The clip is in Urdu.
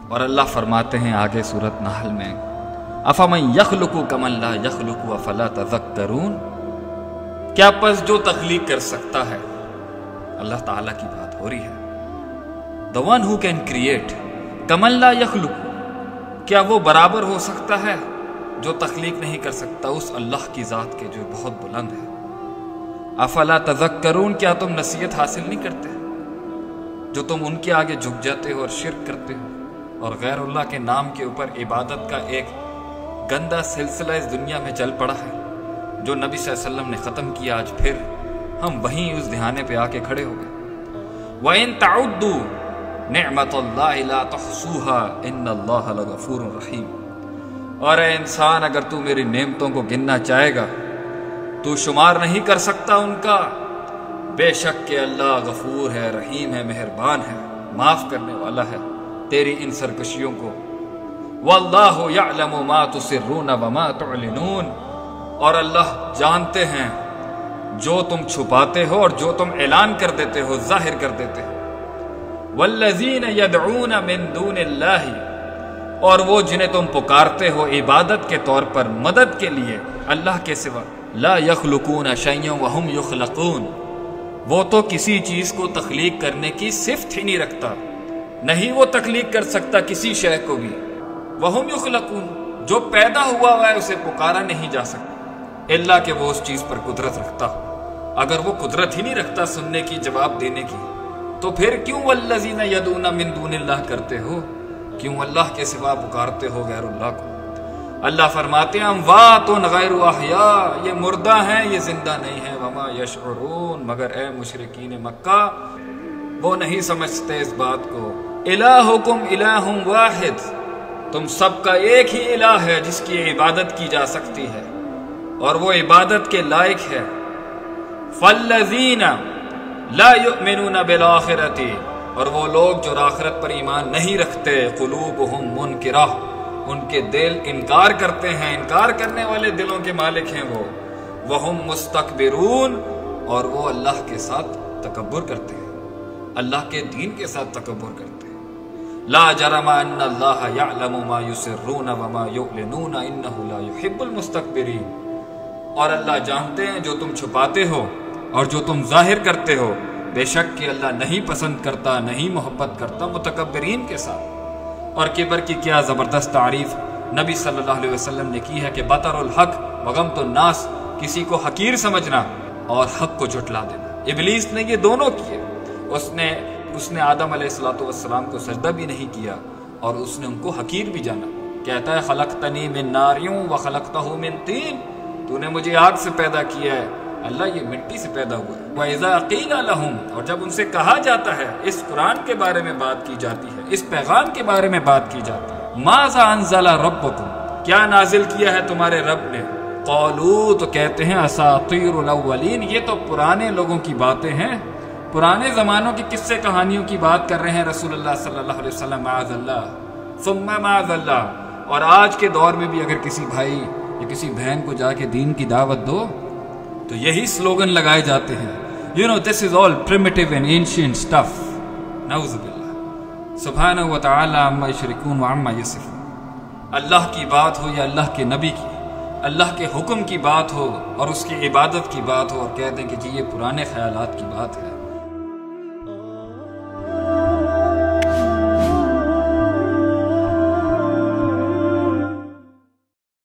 اور اللہ فرماتے ہیں آگے سورۃ نحل میں افمن یخلق کمن لا یخلق افلا تذکرون، کیا پس جو تخلیق کر سکتا ہے، اللہ تعالیٰ کی بات ہو رہی ہے، the one who can create کمن لا یخلق، کیا وہ برابر ہو سکتا ہے جو تخلیق نہیں کر سکتا اس اللہ کی ذات کے جو بہت بلند ہے۔ افلا تذکرون، کیا تم نصیحت حاصل نہیں کرتے جو تم ان کے آگے جھک جاتے ہو اور شرک کرتے ہو اور غیر اللہ کے نام کے اوپر عبادت کا ایک گندا سلسلہ اس دنیا میں چل پڑا ہے جو نبی صلی اللہ علیہ وسلم نے ختم کیا، آج پھر ہم وہیں اس دہانے پہ آ کے کھڑے ہو گئے۔ وَإِن تَعُدُّوا نِعْمَةَ اللَّهِ لَا تُحْصُوهَا إِنَّ اللَّهَ لَغَفُورٌ رَحِيمٌ، اور اے انسان اگر تو میری نعمتوں کو گننا چاہے گا تو شمار نہیں کر سکتا ان کا، بے شک کہ اللہ غفور ہے، رحیم ہے، مہربان ہے، معاف کرنے والا ہے تیری ان سرکشیوں کو۔ وَاللَّهُ يَعْلَمُ مَا تُسِرُّونَ وَمَا تُعْلِنُونَ، اور اللہ جانتے ہیں جو تم چھپاتے ہو اور جو تم اعلان کر دیتے ہو، ظاہر کر دیتے ہو۔ وَالَّذِينَ يَدْعُونَ مِن دُونِ اللَّهِ، اور وہ جنہیں تم پکارتے ہو عبادت کے طور پر، مدد کے لیے اللہ کے سوا، لا يخلقون شيئا وهم يخلقون، وہ تو کسی چیز کو تخلیق کرنے کی صفت ہی نہیں رکھتا، نہیں وہ تخلیق کر سکتا کسی شے کو بھی۔ وهم يخلقون، جو پیدا ہوا ہے اسے پکارا نہیں جا سکتا اللہ کہ وہ اس چیز پر قدرت رکھتا ہو۔ اگر وہ قدرت ہی نہیں رکھتا سننے کی، جواب دینے کی، تو پھر کیوں والذین یدعون من دون اللہ کرتے ہو، کیوں اللہ کے سوا پکارتے ہو غیر اللہ کو؟ اللہ فرماتے ہیں اموات غیر احیاء، یہ مردہ ہیں، یہ زندہ نہیں ہیں، وما یشعرون، مگر اے مشرکین مکہ وہ نہیں سمجھتے اس بات کو۔ الہکم الہ واحد، تم سب کا ایک ہی الہ ہے جس کی عبادت کی جا سکتی ہے اور وہ عبادت کے لائق ہے۔ فالذین لا یؤمنون بالآخرۃ، اور وہ لوگ جو آخرت پر ایمان نہیں رکھتے، قلوبہم منکرہ، ان کے دل انکار کرتے ہیں، انکار کرنے والے دلوں کے مالک ہیں وہ۔ وہم مستکبرون، اور وہ اللہ کے ساتھ تکبر کرتے ہیں، اللہ کے دین کے ساتھ تکبر کرتے ہیں۔ لا جرم ان اللہ یعلم ما یسرون وما یعلنون انہ لا یحب المستکبرین، اور اللہ جانتے ہیں جو تم چھپاتے ہو اور جو تم ظاہر کرتے ہو، بے شک کہ اللہ نہیں پسند کرتا، نہیں محبت کرتا متکبرین کے ساتھ۔ اور کبر کی کیا زبردست تعریف نبی صلی اللہ علیہ وسلم نے کی ہے کہ بطر الحق وغمط الناس، کسی کو حقیر سمجھنا اور حق کو جھٹلا دینا۔ ابلیس نے یہ دونوں کیے، اس نے آدم علیہ السلام کو سجدہ بھی نہیں کیا اور اس نے ان کو حقیر بھی جانا۔ کہتا ہے خلقتنی من نار وخلقتہ من طین، تو نے مجھے آگ سے پیدا کیا ہے، اللہ یہ مٹی سے پیدا ہوا ہے۔ وَإِذَا قِيلَ لَهُمْ، اور جب ان سے کہا جاتا ہے، اس قرآن کے بارے میں بات کی جاتی ہے، اس پیغام کے بارے میں بات کی جاتی ہے، مَاذَا أَنزَلَ رَبُّكُمْ، کیا نازل کیا ہے تمہارے رب نے؟ قَالُوا، تو کہتے ہیں أَسَاطِيرُ الْأَوَّلِينَ، یہ تو پرانے لوگوں کی باتیں ہیں، پرانے زمانوں کی قصے کہانیوں کی بات کر رہے ہیں رسول اللہ صلی اللہ علیہ وسلم، معاذ اللہ ثم معاذ اللہ۔ اور آج کے دور میں بھی اگر کسی بھائی یا کسی بہن کو جا کے دین کی دعوت دو تو یہی سلوگن لگائے جاتے ہیں، you know this is all primitive and ancient stuff، نعوذ باللہ، سبحانہ وتعالی عما یشرکون وعما یصفون۔ اللہ کی بات ہو یا اللہ کے نبی کی، اللہ کے حکم کی بات ہو اور اس کی عبادت کی بات ہو اور کہہ دیں کہ جی یہ پرانے خیالات کی بات ہے،